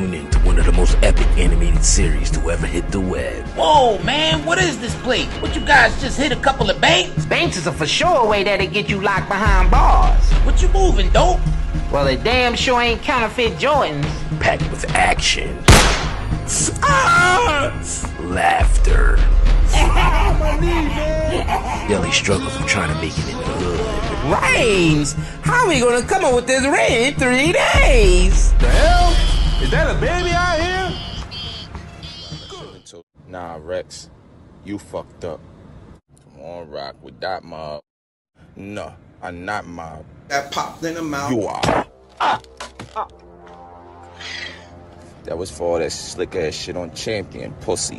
tune in to one of the most epic animated series to ever hit the web. Whoa, man, what is this place? What, you guys just hit a couple of banks? Banks is a for sure way that'll get you locked behind bars. What you moving, dope? Well, it damn sure ain't counterfeit Jordans. Packed with action, laughter, daily struggles of trying to make it in the hood. Rhymes? How are we gonna come up with this rent in 3 days? The hell? Is that a baby out here? Nah, Rex, you fucked up. Come on, rock with that mob. No, I'm not mob. That popped in the mouth. You are. That was for all that slick ass shit on Champion, pussy.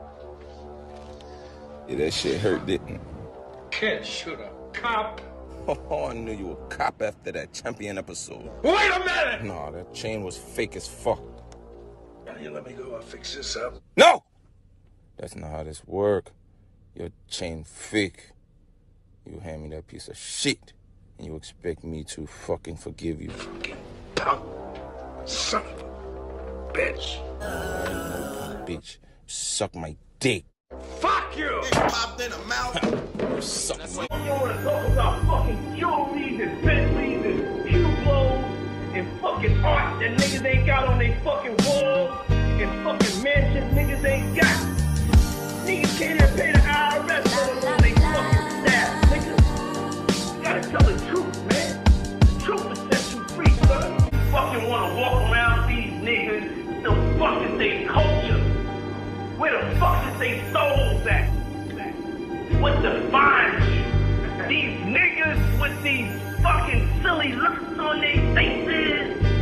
Yeah, that shit hurt, didn't it? Can't shoot a cop. Oh, I knew you were a cop after that Champion episode. Wait a minute! No, that chain was fake as fuck. Now you let me go, I'll fix this up. No! That's not how this work. Your chain fake. You hand me that piece of shit, and you expect me to fucking forgive you. Fucking punk. Son of a bitch. Bitch, suck my dick. Fuck you! It popped in the mouth. Suck my You wanna talk about fucking jewelries and Bentleys and Hublot and fucking art that niggas ain't got on their fucking walls and fucking mansions niggas ain't got. Niggas can't even pay the IRS on they fucking staff, niggas. You gotta tell the truth, man. The truth will set you free, son. You fucking wanna walk around these niggas, the fuck is they culture? Where the fuck is they souls at? What defines you? These niggas with these fucking silly looks on their faces